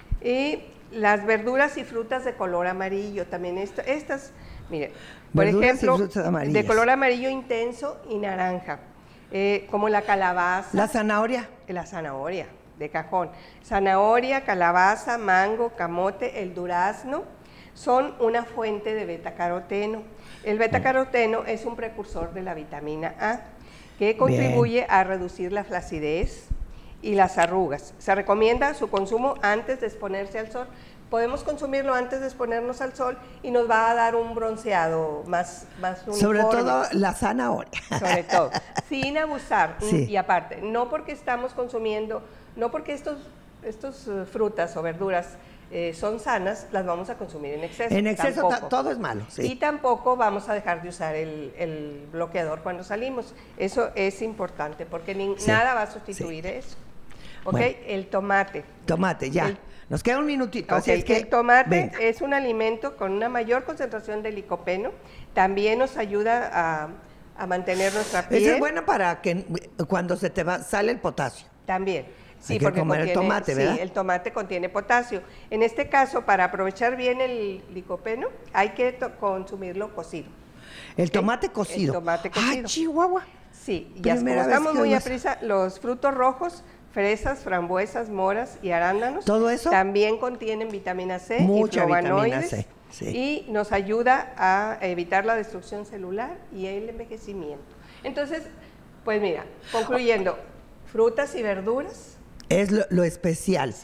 Y las verduras y frutas de color amarillo, también esto, estas, miren, por verduras ejemplo, y frutas amarillas. De color amarillo intenso y naranja, eh, como la calabaza. La zanahoria. La zanahoria. De cajón. Zanahoria, calabaza, mango, camote, el durazno son una fuente de betacaroteno. El betacaroteno es un precursor de la vitamina A que contribuye Bien. a reducir la flacidez y las arrugas. Se recomienda su consumo antes de exponerse al sol. Podemos consumirlo antes de exponernos al sol y nos va a dar un bronceado más, más uniforme. Sobre todo la zanahoria. Sobre todo, sin abusar. Sí. Y aparte, no porque estamos consumiendo, no porque estos, estos uh, frutas o verduras eh, son sanas, las vamos a consumir en exceso. En exceso todo es malo, sí. Y tampoco vamos a dejar de usar el, el bloqueador cuando salimos. Eso es importante, porque ni, sí. nada va a sustituir sí. eso. ¿Ok? Bueno. El tomate. Tomate, ya. El, Nos queda un minutito. Okay, así es que, el tomate venga. es un alimento con una mayor concentración de licopeno. También nos ayuda a, a mantener nuestra piel. Esa es buena para que cuando se te va, sale el potasio. También. Sí, Hay que porque comer contiene, el tomate, ¿verdad? Sí, el tomate contiene potasio. En este caso, para aprovechar bien el licopeno, hay que consumirlo cocido. ¿El tomate cocido? El tomate cocido. ¡Ah, Chihuahua! Sí, ya como estamos muy a prisa, los frutos rojos, fresas, frambuesas, moras y arándanos. ¿Todo eso? También contienen vitamina C Mucha y flavonoides. vitamina C, sí. Y nos ayuda a evitar la destrucción celular y el envejecimiento. Entonces, pues mira, concluyendo, frutas y verduras. Es lo, lo especial. Sí.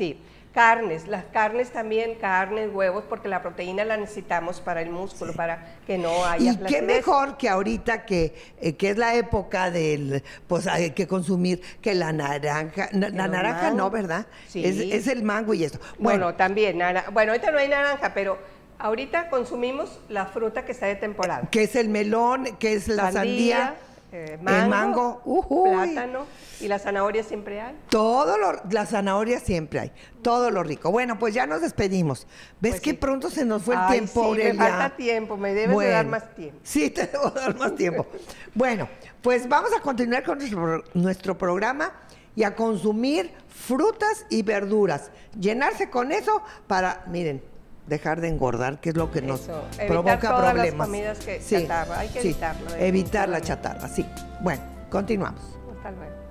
Carnes, las carnes también, carnes, huevos, porque la proteína la necesitamos para el músculo, sí. para que no haya Y qué mejor que ahorita que, eh, que es la época del, pues hay que consumir que la naranja, na, la naranja mango. No, ¿verdad? Sí. Es, es el mango y esto. Bueno, bueno también, bueno, ahorita no hay naranja, pero ahorita consumimos la fruta que está de temporada. Que es el melón, que es la sandía, sandía eh, mango, el mango, uh-huh. plátano. ¿Y la zanahoria siempre hay? Todo lo, la zanahoria siempre hay, todo lo rico. Bueno, pues ya nos despedimos. ¿Ves pues que sí. pronto se nos fue el Ay, tiempo, sí, Aurelia? me falta tiempo, me debes bueno, de dar más tiempo. Sí, te debo dar más tiempo. Bueno, pues vamos a continuar con nuestro, nuestro programa y a consumir frutas y verduras. Llenarse con eso para, miren, dejar de engordar, que es lo que nos eso, provoca todas problemas. Las comidas que sí, chatarra, hay que sí, evitarlo. Evitar la chatarra, sí. Bueno, continuamos. Hasta luego.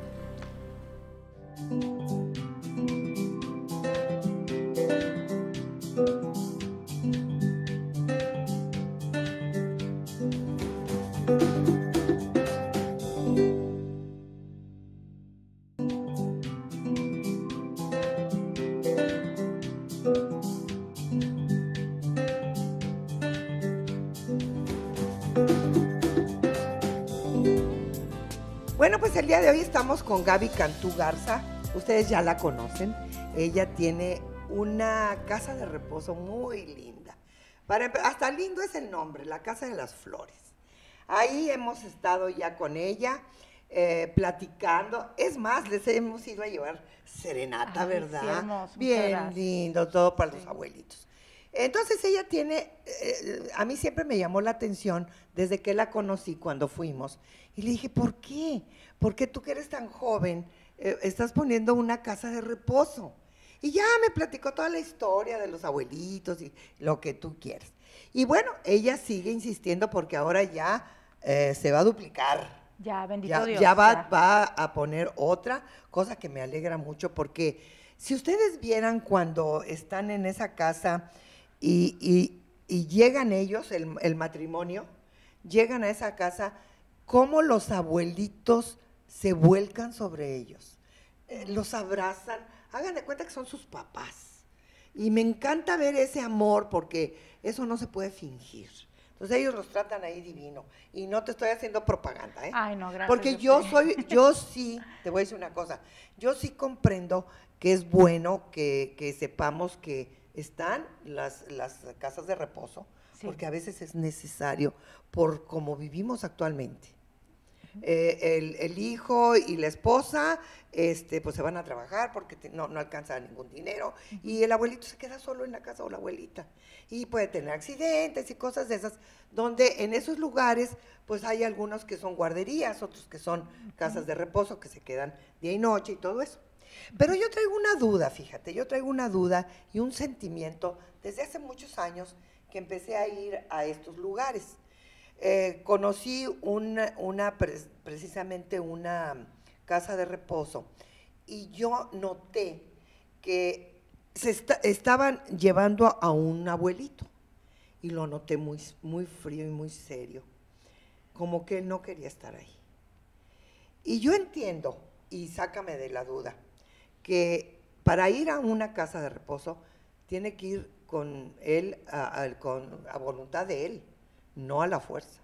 Bueno, pues el día de hoy estamos con Gaby Cantú Garza. Ustedes ya la conocen. Ella tiene una casa de reposo muy linda. Para, hasta lindo es el nombre, la Casa de las Flores. Ahí hemos estado ya con ella, eh, platicando. Es más, les hemos ido a llevar serenata, ay, ¿verdad? Sí, hermoso, bien lindo, todo para sí. los abuelitos. Entonces ella tiene, eh, a mí siempre me llamó la atención desde que la conocí cuando fuimos. Y le dije, ¿por qué? ¿Por qué tú que eres tan joven eh, estás poniendo una casa de reposo? Y ya me platicó toda la historia de los abuelitos y lo que tú quieres. Y bueno, ella sigue insistiendo porque ahora ya eh, se va a duplicar. Ya, bendito ya, Dios. Ya va, ya va a poner otra, cosa que me alegra mucho porque si ustedes vieran cuando están en esa casa y, y, y llegan ellos, el, el matrimonio, llegan a esa casa, cómo los abuelitos se vuelcan sobre ellos, eh, los abrazan, hagan de cuenta que son sus papás. Y me encanta ver ese amor porque eso no se puede fingir. Entonces ellos los tratan ahí divino. Y no te estoy haciendo propaganda, ¿eh? Ay, no, gracias. Porque yo soy, yo sí, te voy a decir una cosa, yo sí comprendo que es bueno que, que sepamos que están las, las casas de reposo, sí. porque a veces es necesario por cómo vivimos actualmente. Eh, el, el hijo y la esposa este, pues se van a trabajar porque te, no, no alcanzan ningún dinero uh-huh. y el abuelito se queda solo en la casa o la abuelita y puede tener accidentes y cosas de esas, donde en esos lugares pues hay algunos que son guarderías, otros que son uh-huh. casas de reposo que se quedan día y noche y todo eso. Pero yo traigo una duda, fíjate, yo traigo una duda y un sentimiento desde hace muchos años que empecé a ir a estos lugares. Eh, conocí una, una precisamente una casa de reposo y yo noté que se está, estaban llevando a un abuelito y lo noté muy, muy frío y muy serio, como que él no quería estar ahí. Y yo entiendo, y sácame de la duda, que para ir a una casa de reposo tiene que ir con él, a, a, con, a voluntad de él, no a la fuerza.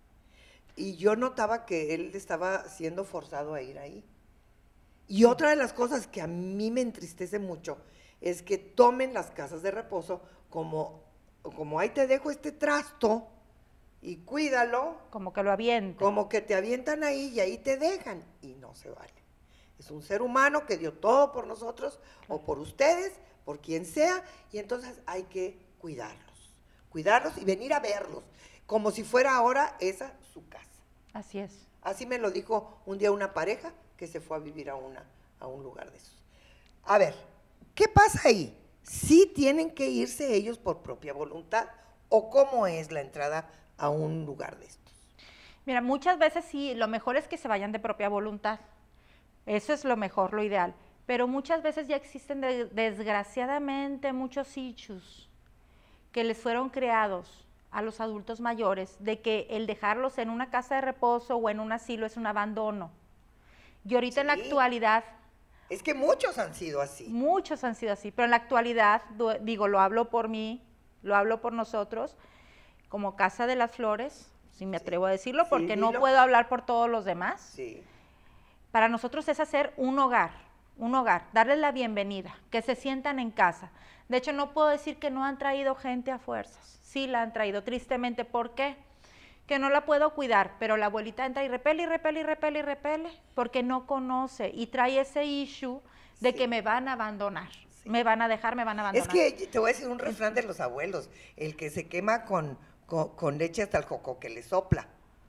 Y yo notaba que él estaba siendo forzado a ir ahí. Y otra de las cosas que a mí me entristece mucho es que tomen las casas de reposo como, como ahí te dejo este trasto y cuídalo. Como que lo avientan. Como que te avientan ahí y ahí te dejan. Y no se vale. Es un ser humano que dio todo por nosotros o por ustedes, por quien sea, y entonces hay que cuidarlos. Cuidarlos y venir a verlos. Como si fuera ahora esa su casa. Así es. Así me lo dijo un día una pareja que se fue a vivir a, una, a un lugar de esos. A ver, ¿qué pasa ahí? ¿Sí tienen que irse ellos por propia voluntad o cómo es la entrada a un lugar de estos? Mira, muchas veces sí, lo mejor es que se vayan de propia voluntad. Eso es lo mejor, lo ideal. Pero muchas veces ya existen de, desgraciadamente muchos issues que les fueron creados a los adultos mayores, de que el dejarlos en una casa de reposo o en un asilo es un abandono. Y ahorita sí. en la actualidad Es que muchos han sido así. Muchos han sido así, pero en la actualidad, du- digo, lo hablo por mí, lo hablo por nosotros, como Casa de las Flores, si me atrevo a decirlo, Sí, porque no dilo. puedo hablar por todos los demás. Sí. Para nosotros es hacer un hogar, un hogar, darles la bienvenida, que se sientan en casa. De hecho, no puedo decir que no han traído gente a fuerzas. Sí la han traído, tristemente. ¿Por qué? Que no la puedo cuidar, pero la abuelita entra y repele, y repele, y repele, y repele, porque no conoce y trae ese issue de Sí. que me van a abandonar, me van a dejar, me van a abandonar. Es que te voy a decir un refrán de los abuelos, el que se quema con, con, con leche hasta el joco que le sopla.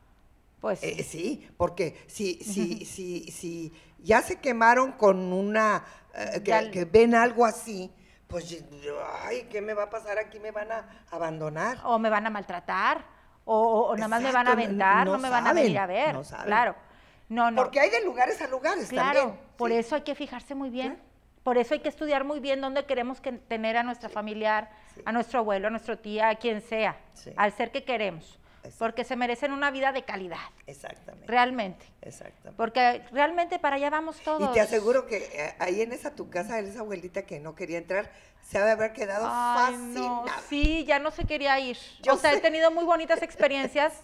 Pues Eh, sí, porque si, si, si, si ya se quemaron con una, eh, Ya que, l- que ven algo así, pues, ay, ¿qué me va a pasar aquí? ¿Me van a abandonar? o me van a maltratar, o, o- o nada más me van a Exacto, no- aventar, no, no me van a venir a saben, ver. no saben. Claro. No, no. Porque hay de lugares a lugares Claro, también. por sí. eso hay que fijarse muy bien. Claro. Por eso hay que estudiar muy bien dónde queremos que- tener a nuestra familiar, sí. a nuestro abuelo, a nuestro tía, a quien sea, Sí. al ser que queremos. Exacto. Porque se merecen una vida de calidad, Exactamente. realmente. Exactamente. Porque realmente para allá vamos todos. Y te aseguro que eh, ahí en esa tu casa, esa abuelita que no quería entrar, se ha de haber quedado Ay, fascinada. no, sí, ya no se quería ir. Yo o sea, sé. he tenido muy bonitas experiencias.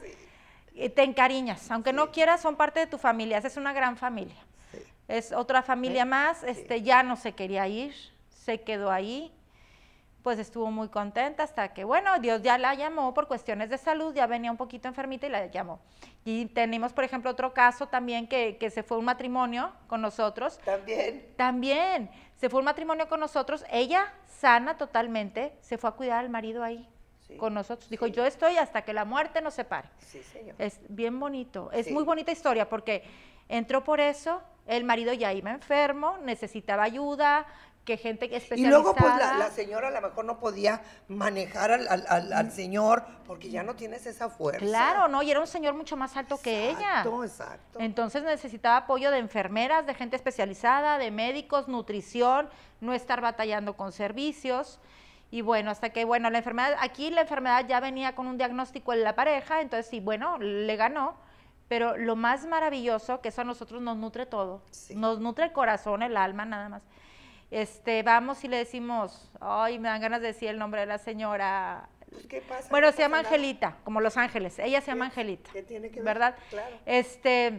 y Te encariñas, aunque no quieras, son parte de tu familia. Es una gran familia. Sí. Es otra familia más. Este, ya no se quería ir, se quedó ahí. Pues estuvo muy contenta hasta que, bueno, Dios ya la llamó por cuestiones de salud, ya venía un poquito enfermita y la llamó. Y tenemos, por ejemplo, otro caso también que, que se fue un matrimonio con nosotros. También. También se fue un matrimonio con nosotros, ella sana totalmente, se fue a cuidar al marido ahí Sí, con nosotros. Dijo, sí. yo estoy hasta que la muerte nos separe. Sí, señor. Es bien bonito, es Sí. muy bonita historia porque entró por eso, el marido ya iba enfermo, necesitaba ayuda, que gente Y especializada. luego, pues, la, la señora a lo mejor no podía manejar al, al, al- al señor porque ya no tienes esa fuerza. Claro, ¿no? Y era un señor mucho más alto que ella. Exacto, exacto. Entonces necesitaba apoyo de enfermeras, de gente especializada, de médicos, nutrición, no estar batallando con servicios. Y bueno, hasta que, bueno, la enfermedad, aquí la enfermedad ya venía con un diagnóstico en la pareja, entonces sí, bueno, le ganó. Pero lo más maravilloso, que eso a nosotros nos nutre todo, Sí. nos nutre el corazón, el alma, nada más. Este, vamos y le decimos, ay, me dan ganas de decir el nombre de la señora. Pues, ¿qué pasa? Bueno, No se llama pasa nada. Angelita, como Los Ángeles. Ella se llama ¿Qué- Angelita. qué tiene que ver? ¿Verdad? Claro. Este,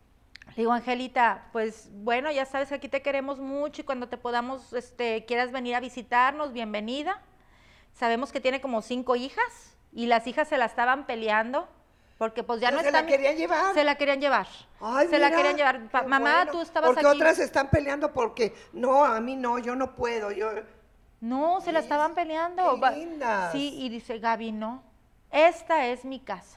le digo, Angelita, pues bueno, ya sabes que aquí te queremos mucho y cuando te podamos, este, quieras venir a visitarnos, bienvenida. Sabemos que tiene como cinco hijas y las hijas se la estaban peleando porque pues ya Pero no se la están. querían llevar. Se la querían llevar. Ay, se la mira, querían llevar. Pa- qué Mamá, bueno, tú estabas porque aquí. otras están peleando porque, no, a mí no, yo no puedo, yo... No, se la Sí, estaban peleando. qué Va- lindas. Sí, y dice Gaby, no, esta es mi casa.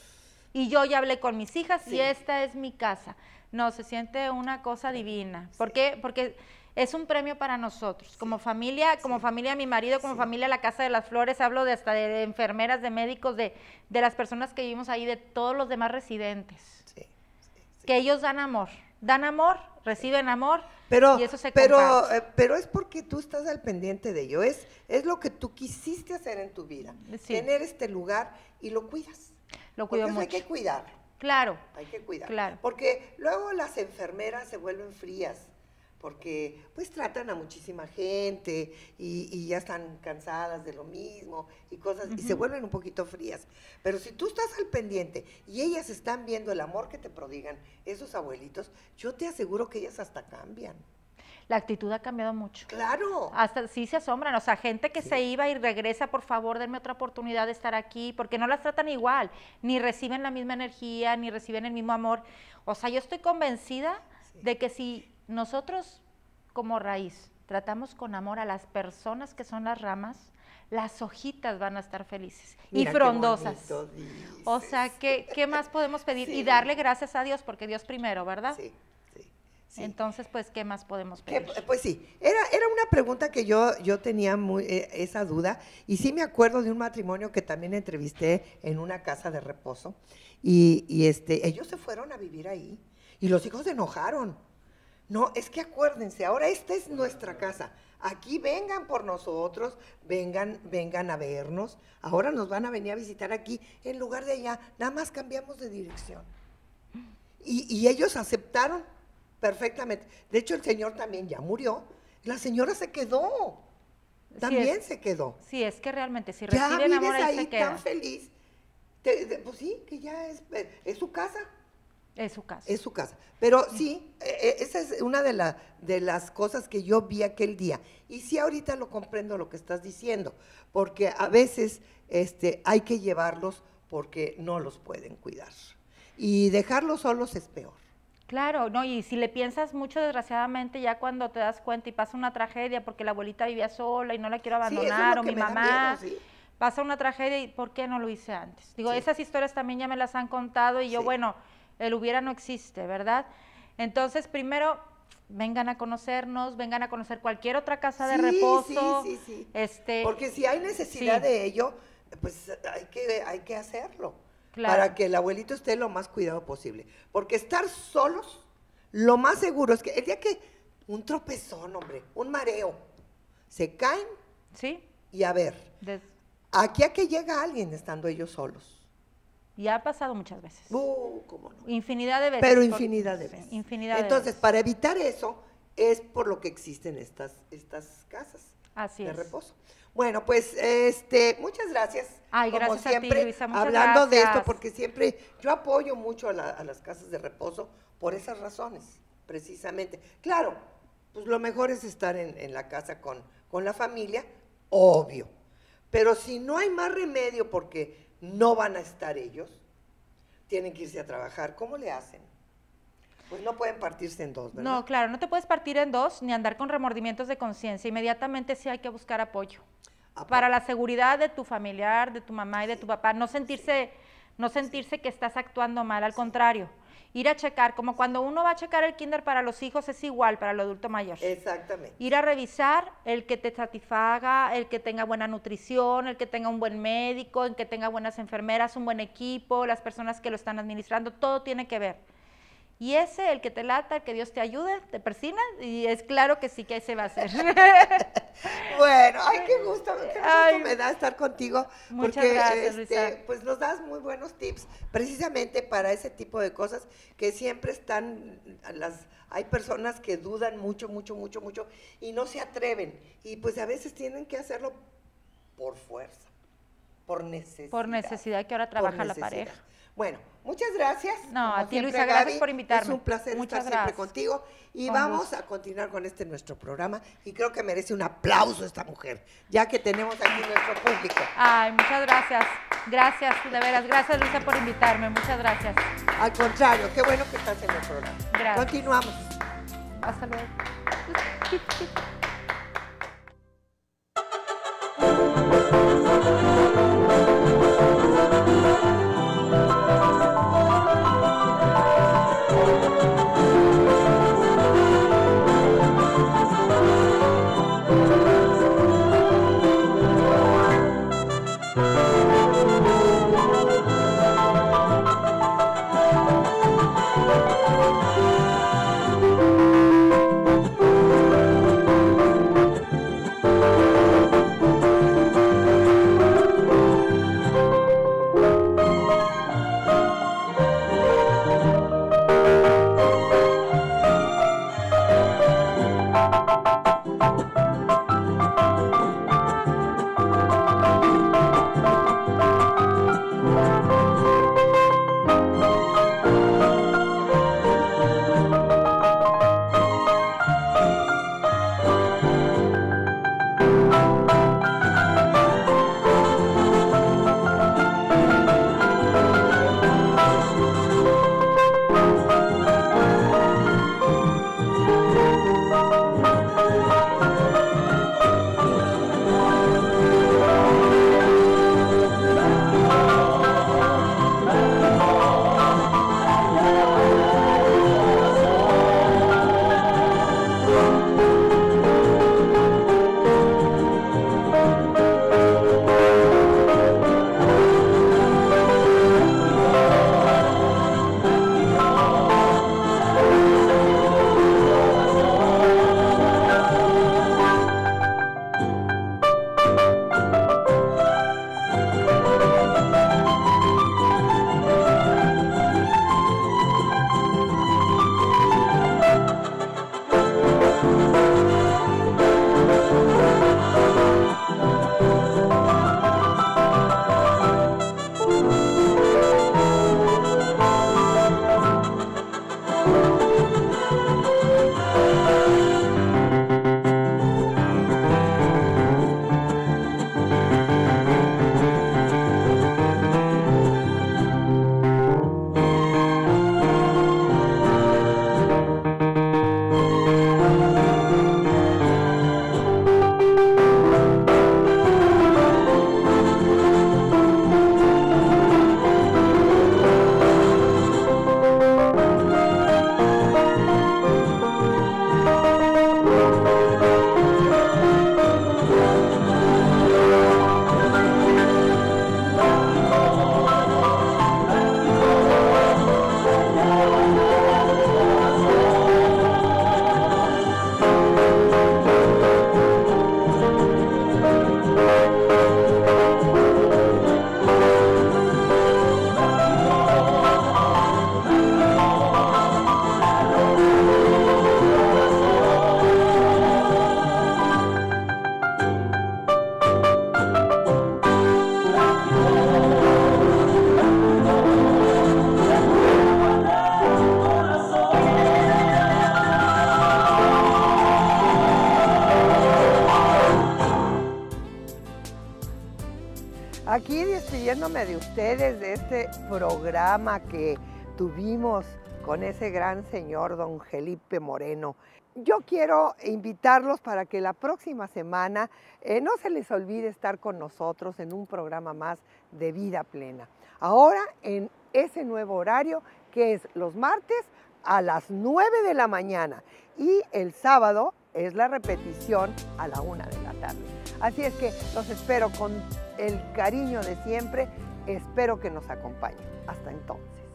Y yo ya hablé con mis hijas Sí. y esta es mi casa. No, se siente una cosa divina. ¿Por qué? Porque es un premio para nosotros. Como familia, como familia mi marido, como Sí. familia La Casa de las Flores, hablo de hasta de enfermeras, de médicos, de, de las personas que vivimos ahí, de todos los demás residentes. Sí, sí, sí. Que ellos dan amor. Dan amor, reciben amor Pero, y eso se pero, comparte. eh, pero es porque tú estás al pendiente de ello, es, es lo que tú quisiste hacer en tu vida, Sí. tener este lugar y lo cuidas. Lo Porque cuido eso hay mucho. que cuidarlo, Claro. hay que cuidarlo. Claro. Porque luego las enfermeras se vuelven frías, porque pues tratan a muchísima gente y, y ya están cansadas de lo mismo y cosas, y se vuelven un poquito frías. Pero si tú estás al pendiente y ellas están viendo el amor que te prodigan esos abuelitos, yo te aseguro que ellas hasta cambian. La actitud ha cambiado mucho. Claro. Hasta sí se asombran, o sea, gente que Sí. se iba y regresa, por favor, denme otra oportunidad de estar aquí, porque no las tratan igual, ni reciben la misma energía, ni reciben el mismo amor. O sea, yo estoy convencida Sí. de que si nosotros como raíz tratamos con amor a las personas que son las ramas, las hojitas van a estar felices Mira y qué frondosas. bonito dices. O sea, ¿qué, ¿qué más podemos pedir? Sí. Y darle gracias a Dios, porque Dios primero, ¿verdad? Sí, sí, sí. Entonces, pues, ¿qué más podemos Que, pedir? pues sí, era, era una pregunta que yo, yo tenía muy, eh, esa duda, y sí me acuerdo de un matrimonio que también entrevisté en una casa de reposo, y, y este, ellos se fueron a vivir ahí, y los hijos se enojaron. No, es que acuérdense, ahora esta es nuestra casa, aquí vengan por nosotros, vengan, vengan a vernos, ahora nos van a venir a visitar aquí, en lugar de allá, nada más cambiamos de dirección. Y, y ellos aceptaron. perfectamente. De hecho, el señor también ya murió. La señora se quedó. También es, se quedó. Sí, es que realmente si Ya reciben vives amor, ahí ahí se queda. tan feliz. Te- de- pues sí, que ya es, eh, es su casa. Es su casa. Es su casa. Pero sí, eh, eh, esa es una de, la, de las cosas que yo vi aquel día. Y sí, ahorita lo comprendo lo que estás diciendo, porque a veces este, hay que llevarlos porque no los pueden cuidar. Y dejarlos solos es peor. Claro, no, y si le piensas mucho, desgraciadamente, ya cuando te das cuenta y pasa una tragedia porque la abuelita vivía sola y no la quiero Sí, eso es abandonar, lo o que mi me da mamá, miedo, ¿sí? pasa una tragedia y ¿por qué no lo hice antes? Digo, Sí. esas historias también ya me las han contado y yo, Sí. bueno, el hubiera no existe, ¿verdad? Entonces, primero, vengan a conocernos, vengan a conocer cualquier otra casa de Sí, reposo. sí, sí, sí. Este, Porque si hay necesidad sí. de ello, pues hay que, hay que hacerlo. Claro. Para que el abuelito esté lo más cuidado posible. Porque estar solos, lo más seguro es que el día que un tropezón, hombre, un mareo, se caen ¿Sí? y a ver, Des- aquí a que llega alguien estando ellos solos. y ha pasado muchas veces. Uh, cómo no. Infinidad de veces. Pero por- infinidad de sí, veces. infinidad de Entonces, veces. para evitar eso, es por lo que existen estas, estas casas Así de es. reposo. Bueno, pues este, muchas gracias. Ay, como gracias a ti, siempre, Luisa, muchas hablando de esto, gracias. porque siempre yo apoyo mucho a, la- a las casas de reposo por esas razones, precisamente. Claro, pues lo mejor es estar en, en la casa con, con la familia, obvio. Pero si no hay más remedio porque no van a estar ellos, tienen que irse a trabajar. ¿Cómo le hacen? Pues no pueden partirse en dos, ¿verdad? No, claro, no te puedes partir en dos ni andar con remordimientos de conciencia. Inmediatamente sí hay que buscar apoyo. Apoyo. Para la seguridad de tu familiar, de tu mamá y de tu papá. No sentirse, no sentirse que estás actuando mal, al contrario. Ir a checar, como cuando uno va a checar el kinder para los hijos, es igual para el adulto mayor. Exactamente. Ir a revisar el que te satisfaga, el que tenga buena nutrición, el que tenga un buen médico, el que tenga buenas enfermeras, un buen equipo, las personas que lo están administrando, todo tiene que ver. Y ese, el que te lata, el que Dios te ayude, te persina, y es claro que sí que ese va a ser. Bueno, ay, qué gusto, qué gusto Ay, me da estar contigo. muchas Porque gracias, este, Luisa. pues nos das muy buenos tips, precisamente para ese tipo de cosas que siempre están, las, hay personas que dudan mucho, mucho, mucho, mucho, y no se atreven. Y pues a veces tienen que hacerlo por fuerza, por necesidad. Por necesidad que ahora por trabaja la necesidad. pareja. Bueno, muchas gracias. No, Como a ti, siempre, Luisa, gracias Gaby, por invitarme. Es un placer Muchas estar siempre gracias. contigo. Y Con vamos gusto. a continuar con este nuestro programa. Y creo que merece un aplauso esta mujer, ya que tenemos aquí nuestro público. Ay, muchas gracias. Gracias, de veras. Gracias, Luisa, por invitarme. Muchas gracias. Al contrario, qué bueno que estás en el programa. Gracias. Continuamos. Hasta luego. despidiéndome de ustedes de este programa que tuvimos con ese gran señor don Felipe Moreno. Yo quiero invitarlos para que la próxima semana eh, no se les olvide estar con nosotros en un programa más de Vida Plena. Ahora en ese nuevo horario que es los martes a las nueve de la mañana y el sábado es la repetición a la una de la tarde. Así es que los espero con el cariño de siempre. Espero que nos acompañen. Hasta entonces.